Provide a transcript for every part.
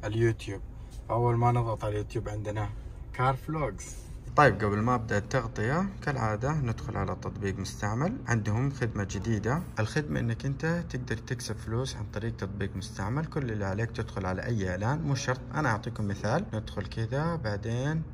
اليوتيوب. أول ما نضغط على اليوتيوب عندنا كار فلوجز. طيب قبل ما أبدأ التغطية كالعادة ندخل على تطبيق مستعمل. عندهم خدمة جديدة، الخدمة إنك أنت تقدر تكسب فلوس عن طريق تطبيق مستعمل. كل اللي عليك تدخل على أي إعلان، مو شرط. أنا أعطيكم مثال، ندخل كذا بعدين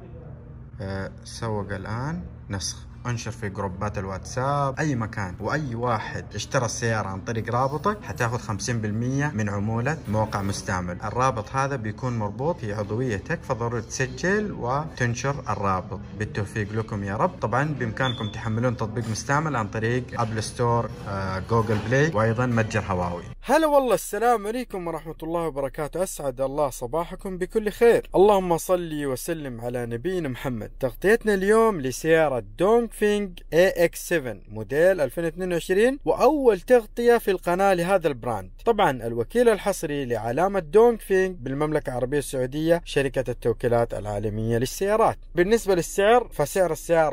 سوق الآن، نسخ، انشر في جروبات الواتساب، اي مكان. واي واحد اشترى السيارة عن طريق رابطك حتاخذ 50% من عمولة موقع مستعمل. الرابط هذا بيكون مربوط في عضويتك، فضروري تسجل وتنشر الرابط. بالتوفيق لكم يا رب. طبعا بامكانكم تحملون تطبيق مستعمل عن طريق ابل ستور، جوجل بلاي، وايضا متجر هواوي. هلا والله، السلام عليكم ورحمة الله وبركاته. اسعد الله صباحكم بكل خير. اللهم صل وسلم على نبينا محمد. تغطيتنا اليوم لسيارة دونغ فينغ AX7 موديل 2022، واول تغطية في القناة لهذا البراند. طبعا الوكيل الحصري لعلامة دونغ فينغ بالمملكة العربية السعودية، شركة التوكيلات العالمية للسيارات. بالنسبة للسعر، فسعر السيارة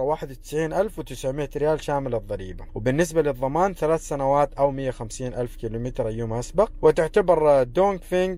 91,900 ريال شامل الضريبة، وبالنسبة للضمان 3 سنوات او 150,000 كيلومتر ايما اسبق. وتعتبر دونغ فينغ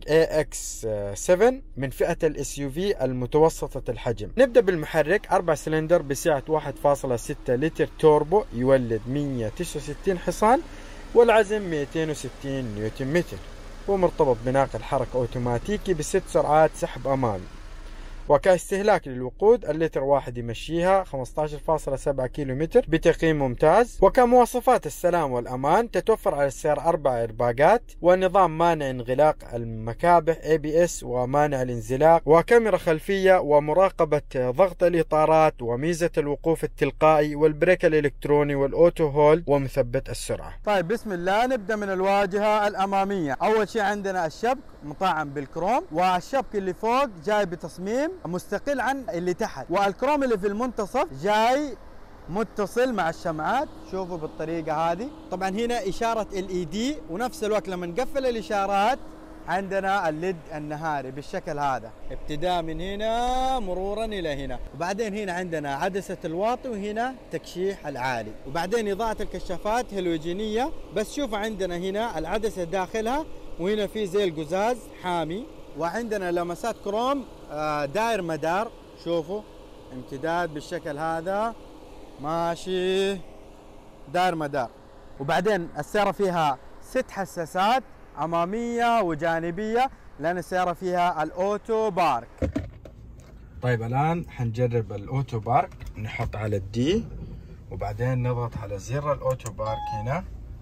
AX7 من فئة الSUV المتوسطة الحجم. نبدأ بالمحرك 4 سلندر بسعة 1.6 لتر توربو، يولد 169 حصان، والعزم 260 نيوتن متر، ومرتبط بناقل حركة اوتوماتيكي ب6 سرعات سحب امامي. وكاستهلاك للوقود، اللتر واحد يمشيها 15.7 كيلومتر بتقييم ممتاز. وكمواصفات السلام والأمان، تتوفر على السيارة 4 إيرباجات، ونظام مانع انغلاق المكابح ABS ومانع الانزلاق، وكاميرا خلفية، ومراقبة ضغط الإطارات، وميزة الوقوف التلقائي، والبريك الإلكتروني، والأوتو هولد، ومثبت السرعة. طيب بسم الله، نبدأ من الواجهة الأمامية. أول شيء عندنا الشبك مطعم بالكروم، والشبك اللي فوق جاي بتصميم مستقل عن اللي تحت، والكروم اللي في المنتصف جاي متصل مع الشمعات. شوفوا بالطريقة هذه. طبعا هنا إشارة LED، ونفس الوقت لما نقفل الإشارات عندنا الليد النهاري بالشكل هذا، ابتداء من هنا مرورا إلى هنا. وبعدين هنا عندنا عدسة الواطي، وهنا تكشيح العالي، وبعدين إضاءة الكشافات هالوجينية. بس شوفوا عندنا هنا العدسة داخلها، وهنا في زي القزاز حامي، وعندنا لمسات كروم داير مدار. شوفوا امتداد بالشكل هذا ماشي داير مدار. وبعدين السيارة فيها 6 حساسات أمامية وجانبية، لأن السيارة فيها الأوتو بارك. طيب الآن حنجرب الأوتو بارك. نحط على الدي، وبعدين نضغط على زر الأوتو بارك هنا.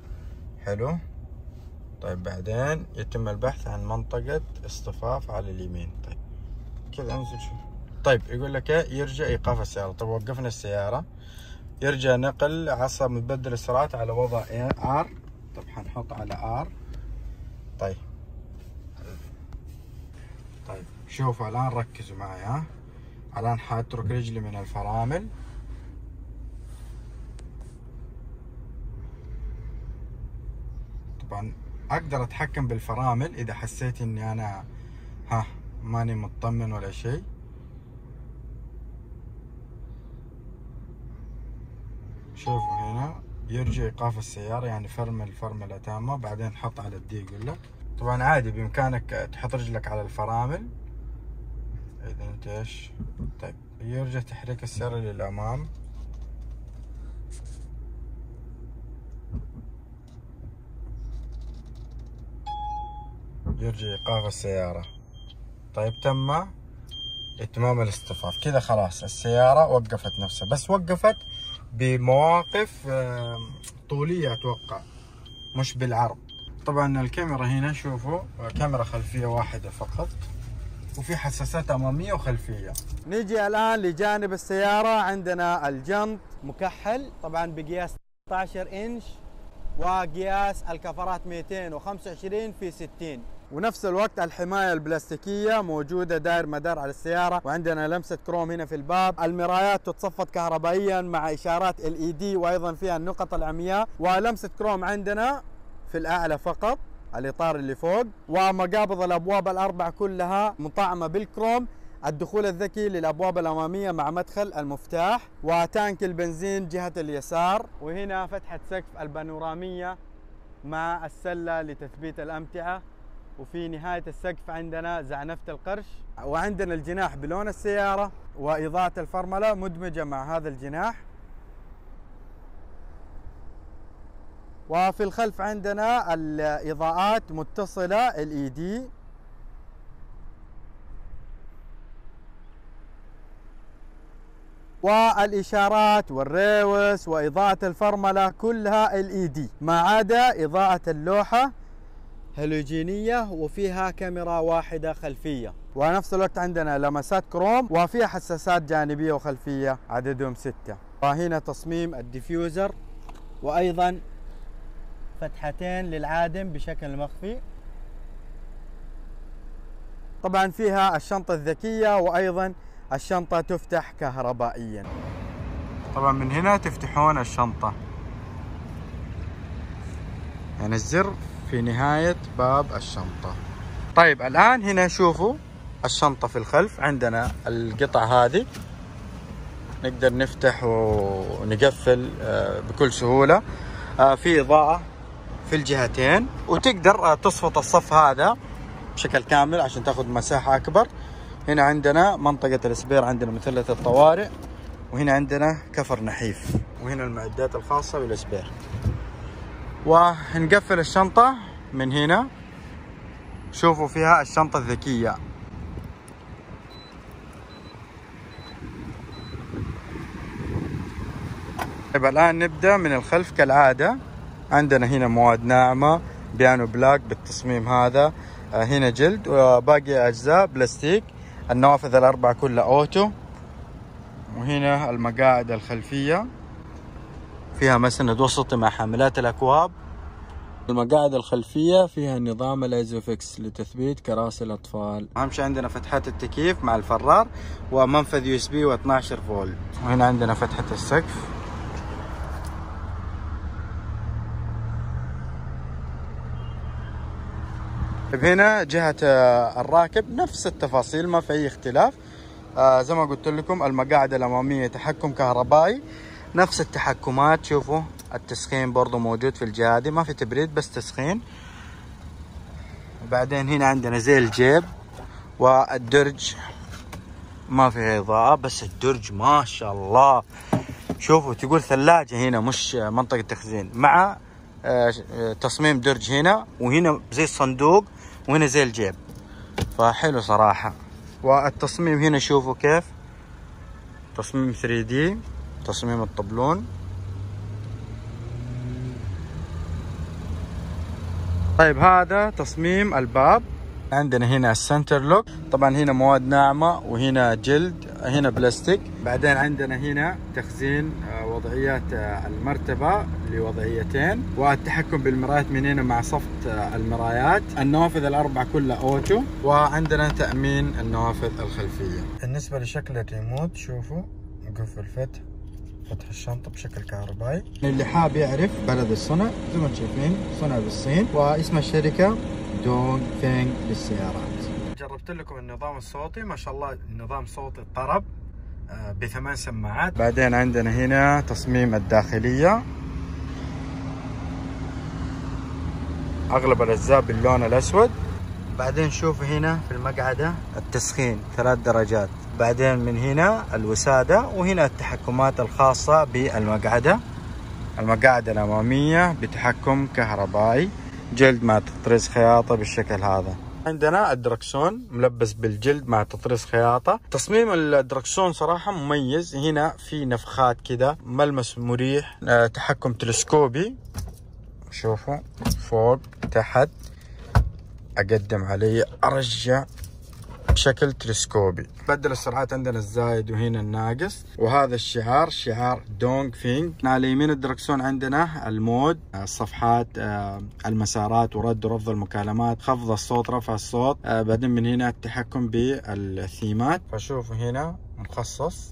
حلو. طيب بعدين يتم البحث عن منطقة اصطفاف على اليمين. طيب كذا انزل شوف. طيب يقول لك يرجع ايقاف السيارة. طيب وقفنا السيارة، يرجع نقل عصا مبدل السرعات على وضع R. طيب حنحط على R. طيب شوفوا الآن، ركزوا معي ها. الآن حاترك رجلي من الفرامل. طبعا اقدر اتحكم بالفرامل اذا حسيت اني انا ماني مطمن ولا شيء. شوفوا هنا يرجع ايقاف السيارة، يعني فرمل فرملة تامة. بعدين حط على الدي يقول لك. طبعا عادي بامكانك تحط رجلك على الفرامل اذا انت ايش. طيب يرجع تحريك السيارة للامام. يرجع ايقاف السيارة. طيب تم اتمام الاصطفاف. كذا خلاص السيارة وقفت نفسها، بس وقفت بمواقف طولية اتوقع، مش بالعرض. طبعا الكاميرا هنا شوفوا كاميرا خلفية واحدة فقط، وفي حساسات امامية وخلفية. نيجي الان لجانب السيارة. عندنا الجنط مكحل طبعا بقياس 16 انش، وقياس الكفرات 225 في 60. ونفس الوقت الحماية البلاستيكية موجودة داير مدار على السيارة، وعندنا لمسة كروم هنا في الباب. المرايات تتصفد كهربائيا مع إشارات LED، وأيضا فيها النقط العمياء، ولمسة كروم عندنا في الأعلى فقط، الإطار اللي فوق. ومقابض الأبواب الأربع كلها مطعمة بالكروم. الدخول الذكي للأبواب الأمامية مع مدخل المفتاح، وتانك البنزين جهة اليسار. وهنا فتحة سقف البانورامية مع السلة لتثبيت الأمتعة. وفي نهاية السقف عندنا زعنفة القرش، وعندنا الجناح بلون السيارة، وإضاءة الفرملة مدمجة مع هذا الجناح. وفي الخلف عندنا الإضاءات متصلة LED، والإشارات والريوس وإضاءة الفرملة كلها LED، ما عدا إضاءة اللوحة هالوجينية وفيها كاميرا واحدة خلفية. ونفس الوقت عندنا لمسات كروم وفيها حساسات جانبية وخلفية عددهم 6. وهنا تصميم الديفيوزر، وأيضا فتحتين للعادم بشكل مخفي. طبعا فيها الشنطة الذكية، وأيضا الشنطة تفتح كهربائيا. طبعا من هنا تفتحون الشنطة، يعني الزر في نهاية باب الشنطة. طيب الآن هنا شوفوا الشنطة في الخلف، عندنا القطع هذه نقدر نفتح ونقفل بكل سهولة. في إضاءة في الجهتين، وتقدر تصفط الصف هذا بشكل كامل عشان تاخذ مساحة أكبر. هنا عندنا منطقة السبير، عندنا مثلث الطوارئ، وهنا عندنا كفر نحيف، وهنا المعدات الخاصة بالسبير. ونقفل الشنطة من هنا، شوفوا فيها الشنطة الذكية. طيب الآن نبدأ من الخلف كالعادة. عندنا هنا مواد ناعمة بيانو بلاك بالتصميم هذا، هنا جلد وباقي أجزاء بلاستيك. النوافذ الأربعة كلها أوتو، وهنا المقاعد الخلفية فيها مسند وسطي مع حاملات الأكواب. المقاعد الخلفية فيها نظام الايزوفكس لتثبيت كراسي الأطفال. أهم شيء عندنا فتحات التكييف مع الفرار، ومنفذ USB و12 فولت. وهنا عندنا فتحة السقف. هنا جهة الراكب نفس التفاصيل، ما في أي اختلاف. زي ما قلت لكم المقاعد الأمامية تحكم كهربائي، نفس التحكمات. شوفوا التسخين برضو موجود في الجهة دي، ما في تبريد بس تسخين. وبعدين هنا عندنا زي الجيب، والدرج ما فيها إضاءة بس الدرج ما شاء الله، شوفوا تقول ثلاجة هنا مش منطقة تخزين، مع تصميم درج هنا، وهنا زي الصندوق، وهنا زي الجيب، فحلو صراحة. والتصميم هنا شوفوا كيف تصميم 3D، تصميم الطبلون. طيب هذا تصميم الباب. عندنا هنا السنتر لوك، طبعا هنا مواد ناعمة، وهنا جلد، هنا بلاستيك. بعدين عندنا هنا تخزين وضعيات المرتبة لوضعيتين، والتحكم بالمرايات من هنا مع صفط المرايات. النوافذ الأربعة كلها أوتو، وعندنا تأمين النوافذ الخلفية. بالنسبة لشكل الريموت شوفوا قفل فتح الشنطة بشكل كهربائي. اللي حاب يعرف بلد الصنع زي ما شايفين صنع بالصين، واسم الشركة دونغ فينغ للسيارات. جربت لكم النظام الصوتي، ما شاء الله النظام صوتي طرب ب8 سماعات. بعدين عندنا هنا تصميم الداخلية، اغلب الاجزاء باللون الاسود. بعدين شوفوا هنا في المقعدة التسخين 3 درجات. بعدين من هنا الوسادة، وهنا التحكمات الخاصة بالمقعدة. المقاعد الأمامية بتحكم كهربائي، جلد مع تطريز خياطة بالشكل هذا. عندنا الدركسون ملبس بالجلد مع تطريز خياطة. تصميم الدركسون صراحة مميز، هنا في نفخات كده، ملمس مريح، تحكم تلسكوبي. شوفوا فوق تحت، أقدم عليه أرجع بشكل تلسكوبي. بدل السرعات عندنا الزايد وهنا الناقص، وهذا الشعار شعار دونغ فينغ. على يمين الدركسون عندنا المود، الصفحات، المسارات، ورد ورفض المكالمات، خفض الصوت، رفع الصوت. بعدين من هنا التحكم بالثيمات. فشوفوا هنا مخصص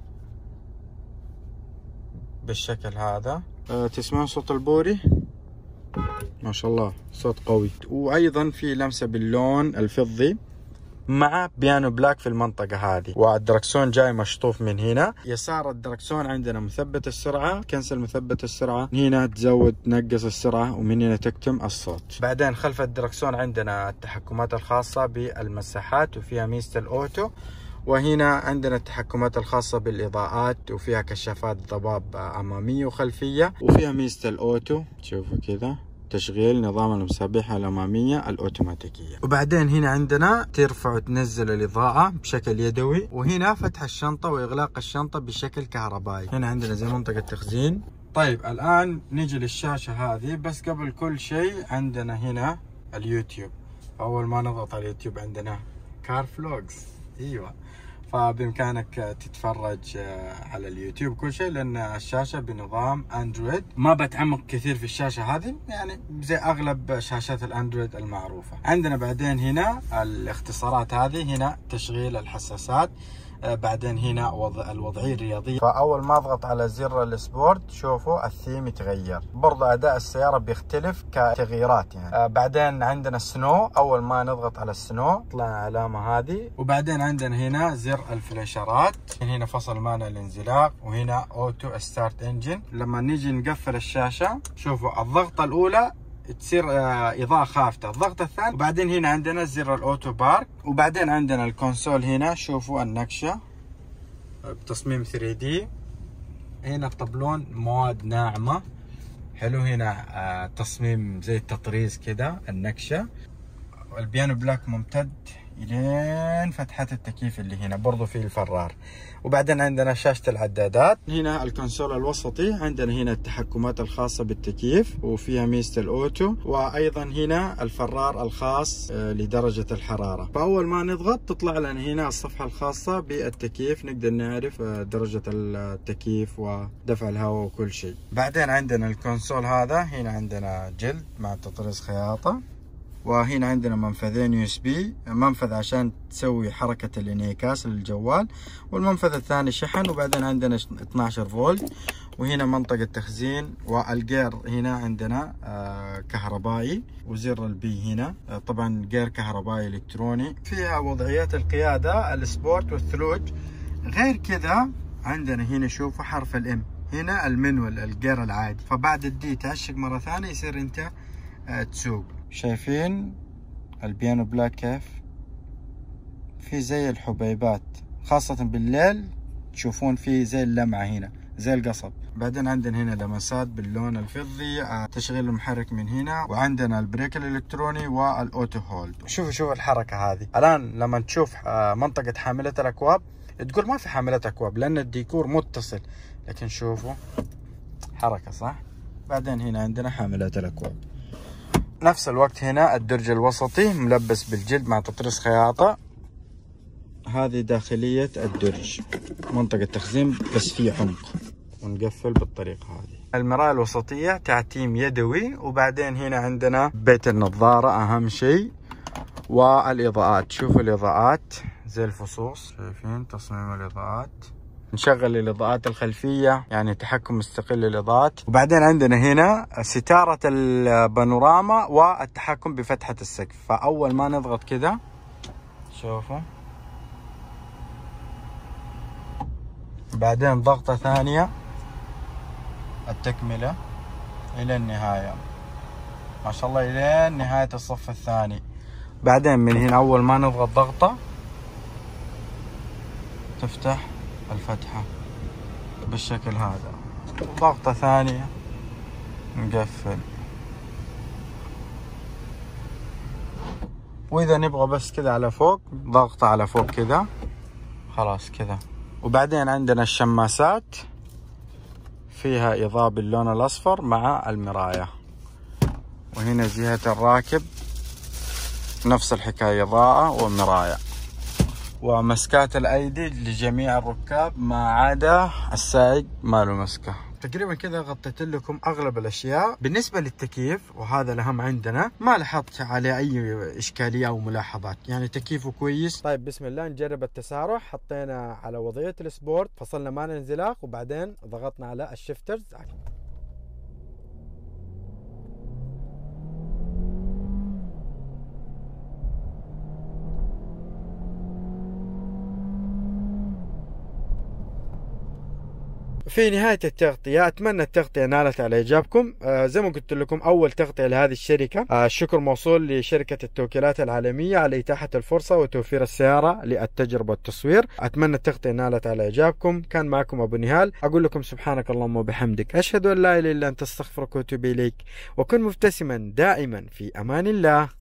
بالشكل هذا. تسمعون صوت البوري ما شاء الله، صوت قوي. وايضا في لمسة باللون الفضي مع بيانو بلاك في المنطقة هذه، والدركسون جاي مشطوف من هنا. يسار الدركسون عندنا مثبت السرعة، كنسل مثبت السرعة، هنا تزود تنقص السرعة، ومن هنا تكتم الصوت. بعدين خلف الدركسون عندنا التحكمات الخاصة بالمساحات وفيها ميزة الأوتو، وهنا عندنا التحكمات الخاصة بالإضاءات وفيها كشافات ضباب أمامية وخلفية، وفيها ميزة الأوتو. تشوفوا كذا تشغيل نظام المصابيح الأمامية الأوتوماتيكية. وبعدين هنا عندنا ترفع وتنزل الإضاءة بشكل يدوي، وهنا فتح الشنطة وإغلاق الشنطة بشكل كهربائي. هنا عندنا زي منطقة تخزين. طيب الآن نيجي للشاشة هذه، بس قبل كل شيء عندنا هنا اليوتيوب. أول ما نضغط على اليوتيوب عندنا كار فلوجز. ايوه، فبامكانك تتفرج على اليوتيوب كل شيء، لان الشاشه بنظام اندرويد. ما بتعمق كثير في الشاشه هذه، يعني زي اغلب شاشات الاندرويد المعروفه. عندنا بعدين هنا الاختصارات هذه، هنا تشغيل الحساسات، بعدين هنا الوضعية الرياضية. فأول ما أضغط على زر السبورت شوفوا الثيم يتغير، برضه أداء السيارة بيختلف كتغييرات يعني. بعدين عندنا السنو، أول ما نضغط على السنو طلع العلامة هذه. وبعدين عندنا هنا زر الفلاشرات، هنا فصل مانع الانزلاق، وهنا أوتو ستارت انجن. لما نيجي نقفل الشاشة شوفوا الضغطة الأولى تصير إضاءة خافتة، الضغط الثاني، وبعدين هنا عندنا زر الأوتو بارك، وبعدين عندنا الكونسول. هنا شوفوا النقشة بتصميم 3D، هنا الطبلون مواد ناعمة حلو، هنا تصميم زي التطريز كده النقشة. البيانو بلاك ممتد الين فتحة التكييف اللي هنا برضو في الفرار. وبعدين عندنا شاشة العدادات، هنا الكونسول الوسطي، عندنا هنا التحكمات الخاصة بالتكييف وفيها ميزة الأوتو، وأيضا هنا الفرار الخاص لدرجة الحرارة. فأول ما نضغط تطلع لنا هنا الصفحة الخاصة بالتكييف، نقدر نعرف درجة التكييف ودفع الهواء وكل شيء. بعدين عندنا الكونسول هذا، هنا عندنا جلد مع تطريز خياطة، وهنا عندنا منفذين USB، منفذ عشان تسوي حركة الانعكاس للجوال، والمنفذ الثاني شحن. وبعدين عندنا 12 فولت، وهنا منطقة تخزين، والجير هنا عندنا كهربائي، وزر البي هنا طبعا جير كهربائي الكتروني. فيها وضعيات القيادة السبورت والثلوج. غير كذا عندنا هنا شوفوا حرف الام، هنا المنوال الجير العادي، فبعد الدي تعشق مرة ثانية يصير انت تسوق. شايفين البيانو بلاك كيف في زي الحبيبات، خاصة بالليل تشوفون فيه زي اللمعة هنا زي القصب. بعدين عندنا هنا لمسات باللون الفضي، تشغيل المحرك من هنا، وعندنا البريك الالكتروني والاوتو هولد. شوفوا الحركة هذه. الان لما تشوف منطقة حاملة الاكواب تقول ما في حاملة اكواب لان الديكور متصل، لكن شوفوا حركة صح. بعدين هنا عندنا حاملة الاكواب. نفس الوقت هنا الدرج الوسطي ملبس بالجلد مع تطريز خياطة. هذه داخلية الدرج، منطقة تخزين بس في عمق، ونقفل بالطريقة هذه. المراية الوسطية تعتيم يدوي. وبعدين هنا عندنا بيت النظارة أهم شيء، والإضاءات. شوفوا الإضاءات زي الفصوص، شايفين تصميم الإضاءات. نشغل الإضاءات الخلفية، يعني تحكم مستقل للإضاءات. وبعدين عندنا هنا ستارة البانوراما والتحكم بفتحة السقف. فأول ما نضغط كده شوفوا، بعدين ضغطة ثانية التكملة إلى النهاية، ما شاء الله إلى نهاية الصف الثاني. بعدين من هنا أول ما نضغط ضغطة تفتح الفتحة بالشكل هذا، ضغطة ثانية نقفل. وإذا نبغى بس كذا على فوق ضغطة على فوق كذا خلاص كذا. وبعدين عندنا الشماسات فيها إضاءة باللون الأصفر مع المراية. وهنا جهة الراكب نفس الحكاية، إضاءة ومراية. ومسكات الأيدي لجميع الركاب ما عدا السائق ما له مسكة. تقريبا كذا غطيت لكم أغلب الأشياء. بالنسبة للتكييف وهذا الأهم عندنا، ما لاحظت عليه أي إشكالية أو ملاحظات، يعني تكييفه كويس. طيب بسم الله نجرب التسارع. حطينا على وضعية السبورت، فصلنا مانع الانزلاق، وبعدين ضغطنا على الشيفترز. في نهاية التغطية أتمنى التغطية نالت على إعجابكم. زي ما قلت لكم أول تغطية لهذه الشركة. الشكر موصول لشركة التوكيلات العالمية على إتاحة الفرصة وتوفير السيارة للتجربة والتصوير. أتمنى التغطية نالت على إعجابكم. كان معكم أبو نهال، أقول لكم سبحانك اللهم وبحمدك، أشهد أن لا إله إلا أنت، أستغفرك وأتوب إليك، وكن مبتسما دائما في أمان الله.